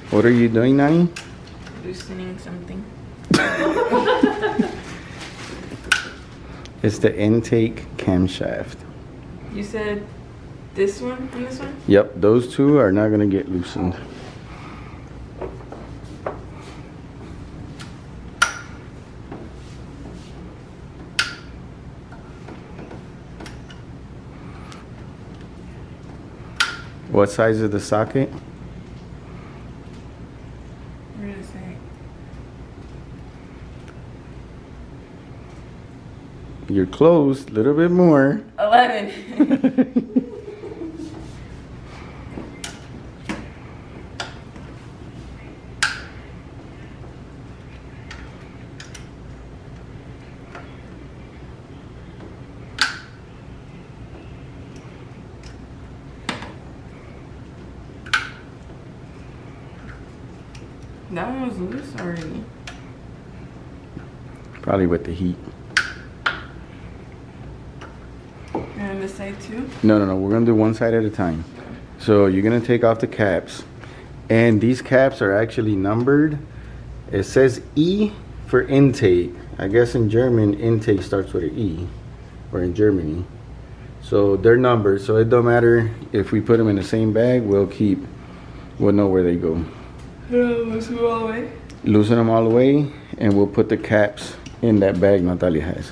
What are you doing, Nani? Loosening something. It's the intake camshaft. You said this one and this one? Yep, those two are not gonna get loosened. What size is the socket? Where does it say? You're close, a little bit more. 11. That one was loose already. Probably with the heat. And this side too? No, we're gonna do one side at a time. So you're gonna take off the caps. And these caps are actually numbered. It says E for intake. I guess in German, intake starts with an E, or in Germany. So they're numbered, so it don't matter if we put them in the same bag, we'll know where they go. Loosen them all the way? Loosen them all the way, and we'll put the caps in that bag Natalia has.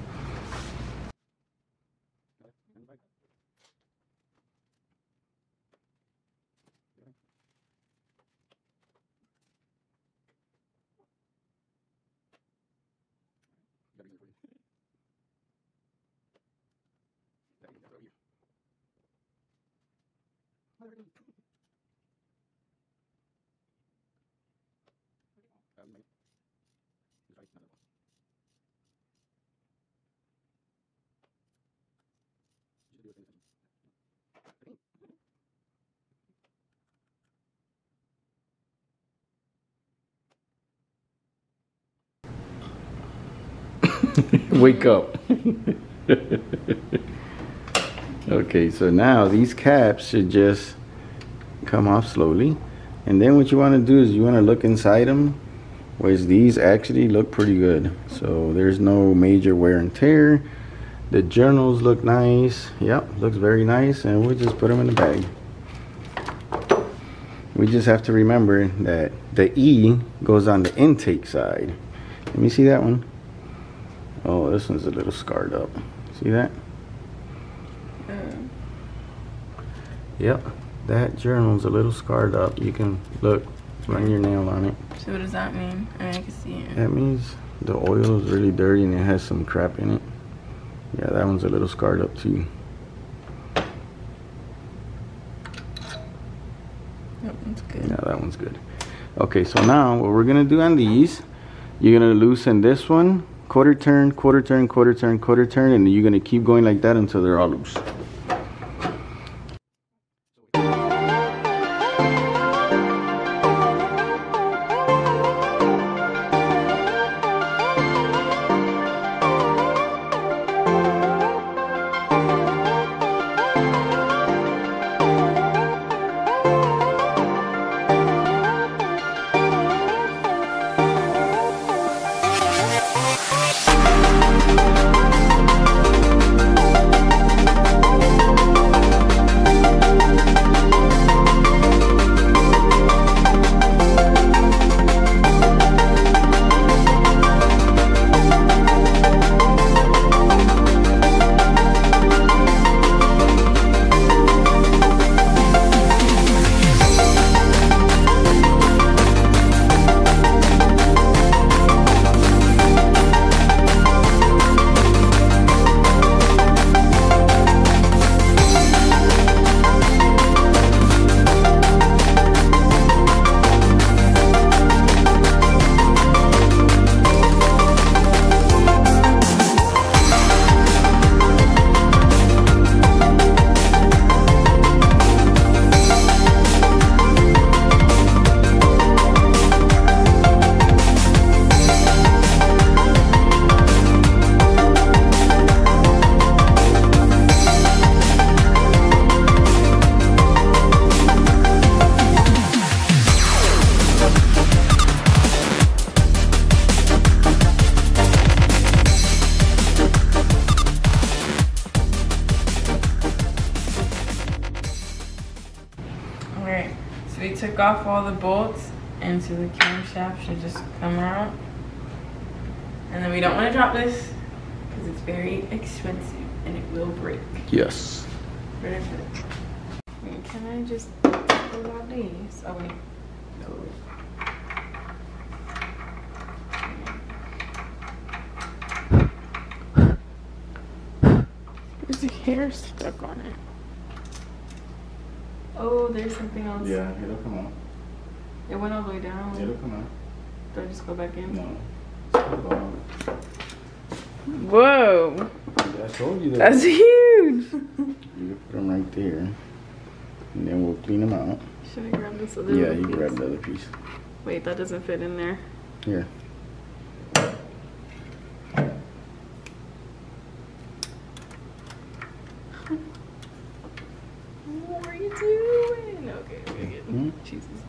Wake up. Okay, so now these caps should just come off slowly. And then what you want to do is you want to look inside them, which these actually look pretty good. So there's no major wear and tear. The journals look nice. Yep, looks very nice. And we'll just put them in the bag. We just have to remember that the E goes on the intake side. Let me see that one. Oh, this one's a little scarred up. See that? Yep, that journal's a little scarred up. You can look, run your nail on it. So what does that mean? I mean, I can see it. That means the oil is really dirty and it has some crap in it. Yeah, that one's a little scarred up too. That one's good. Yeah, that one's good. Okay, so now what we're gonna do on these, you're gonna loosen this one, quarter turn, quarter turn, quarter turn, quarter turn, and you're gonna keep going like that until they're all loose. Alright, so we took off all the bolts, and so the camshaft should just come out. And then we don't want to drop this because it's very expensive and it will break. Yes. Wait, can I just pull out these? Oh wait. There's a hair stuck on it. Oh, there's something else. Yeah, it'll come out. It went all the way down. It'll come out. Do I just go back in? No. Whoa. I told you that. That's huge. You can put them right there. And then we'll clean them out. Should I grab this other Yeah, piece? you grab the other piece. Wait, that doesn't fit in there. Here. What are you doing? Okay, good. Jesus.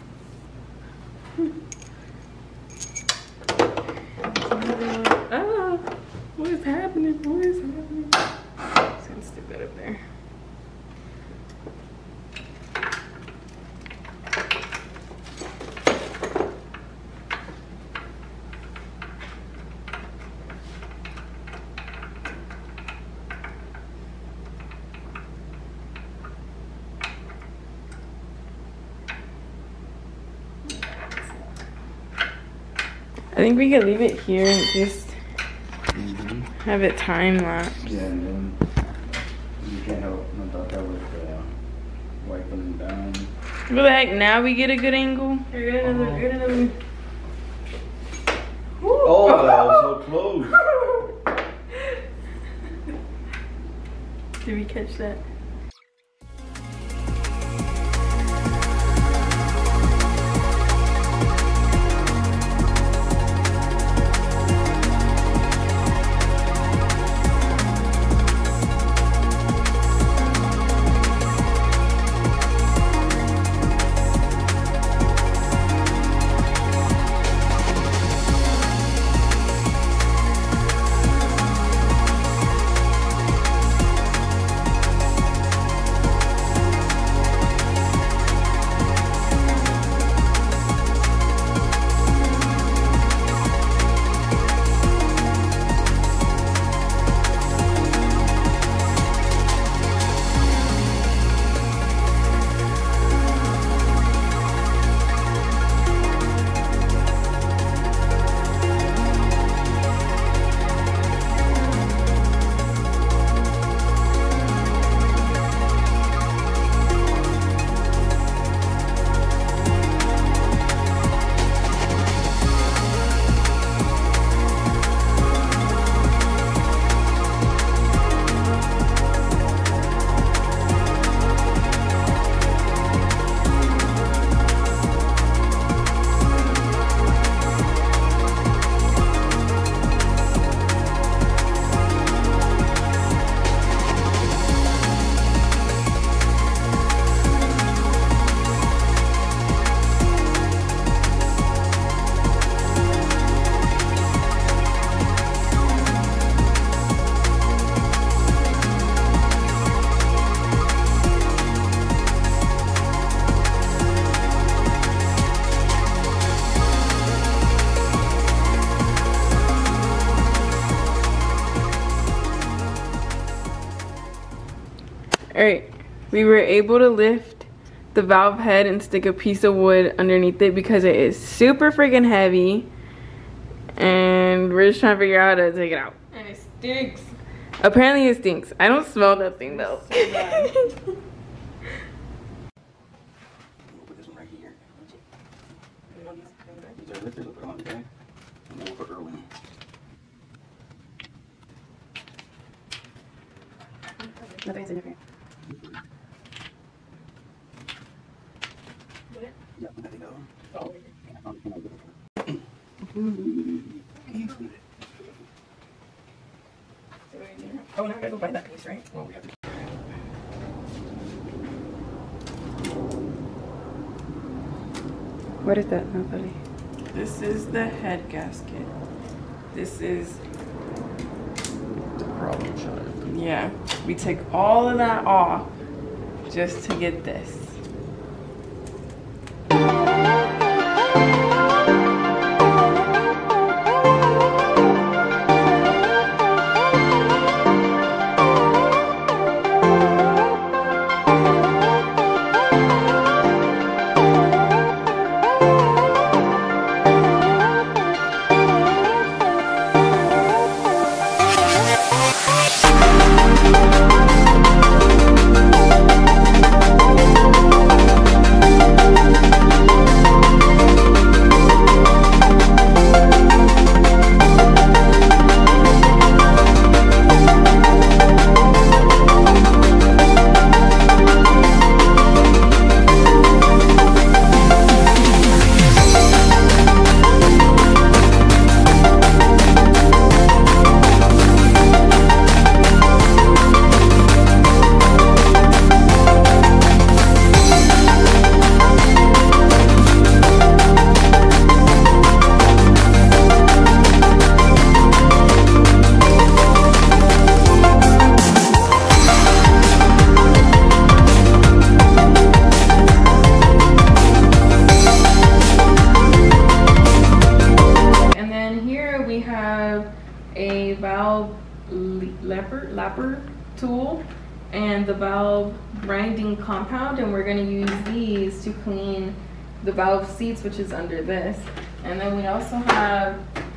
Ah, what is happening? What is happening? Just gonna stick that up there. I think we could leave it here and just have it time lapse. Yeah, and then you can't help about that with wiping them down. What the heck? Now we get a good angle. Here, get another. Oh, that was so close. Did we catch that? Alright, we were able to lift the valve head and stick a piece of wood underneath it because it is super freaking heavy. And we're just trying to figure out how to take it out. And it stinks. Apparently it stinks. I don't smell nothing though. We'll put this one right here. These are lifters, we'll put them on the back. And then we'll put Earl in. Nothing's in here. Yeah, there you go. Oh. Oh, now I gotta go buy that piece, right? Well, we have to. What is that, Natalie? This is the head gasket. This is, The problem child. yeah, we take all of that off just to get this. the valve grinding compound, and we're gonna use these to clean the valve seats, which is under this. And then we also have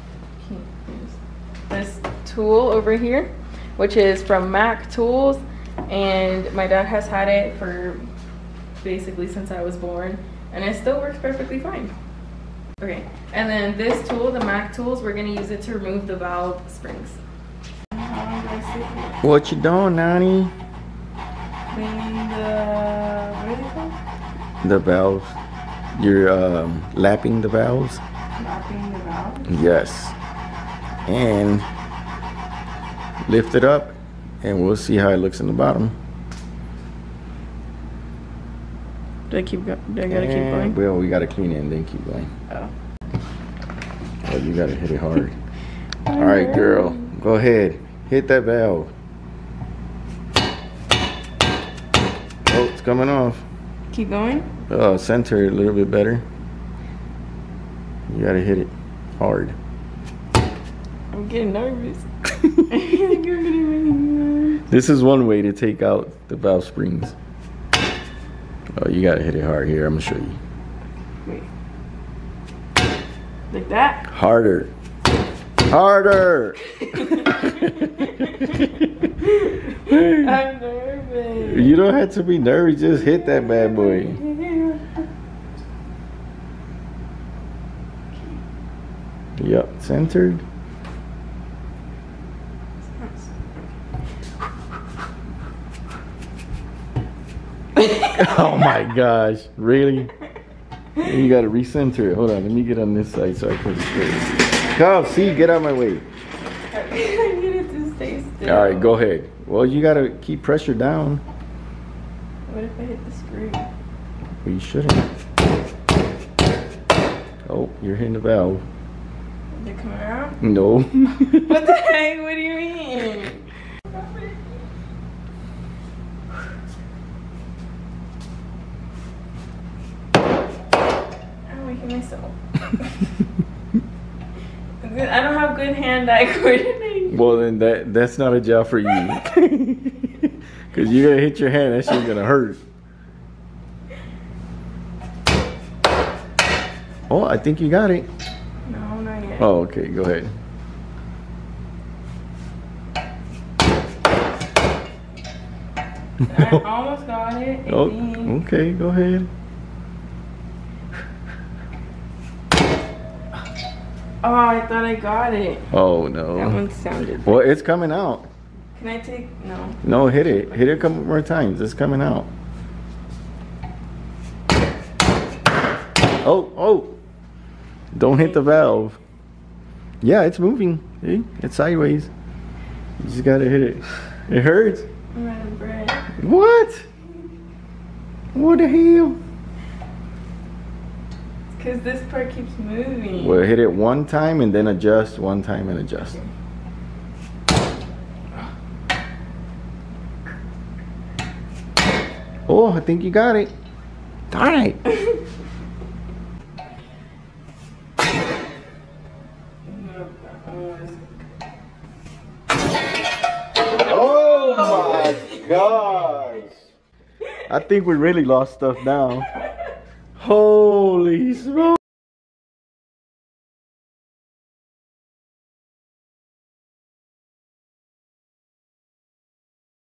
this tool over here, which is from Mac Tools, and my dad has had it for basically since I was born, and it still works perfectly fine. Okay, and then this tool, the Mac Tools, we're gonna use it to remove the valve springs. What you doing, Nani? Cleaning the, what are they called? The valves. You're lapping the valves? Lapping the valve? Yes. And lift it up and we'll see how it looks in the bottom. Do I gotta keep going? Well, we gotta clean it and then keep going. Oh. Oh, you gotta hit it hard. All right, girl, go ahead. Hit that valve. Oh, it's coming off. Keep going? Center it a little bit better. You gotta hit it hard. I'm getting nervous. This is one way to take out the valve springs. Oh, you gotta hit it hard here. I'm gonna show you. Wait. Like that? Harder. Harder! I'm nervous. You don't have to be nervous. Just hit that bad boy. Yep, centered. Oh my gosh, really? You gotta recenter it. Hold on, let me get on this side so I can straight. Come, see, get out of my way. I need it to stay still. All right, go ahead. Well, you gotta keep pressure down. What if I hit the screw? Well, you shouldn't. Oh, you're hitting the valve. Is it coming out? No. What the heck? What do you mean? I'm making myself. I don't have good hand-eye coordination. Well, then that's not a job for you. Because you're gonna hit your hand, that shit's gonna hurt. Oh, I think you got it. No, not yet. Oh, okay, go ahead. I almost got it. I think. Okay, go ahead. Oh, I thought I got it. Oh no. That one sounded. Well, it's coming out. Can I take? No. No, hit it. Hit it a couple more times. It's coming out. Oh. Don't hit the valve. Yeah, it's moving. See? It's sideways. You just gotta hit it. It hurts. I'm out of breath. What? What the hell? Because this part keeps moving. Well, hit it one time and then adjust. One time and adjust. Oh, I think you got it. Darn it. Oh my gosh. I think we really lost stuff now. Holy smoke.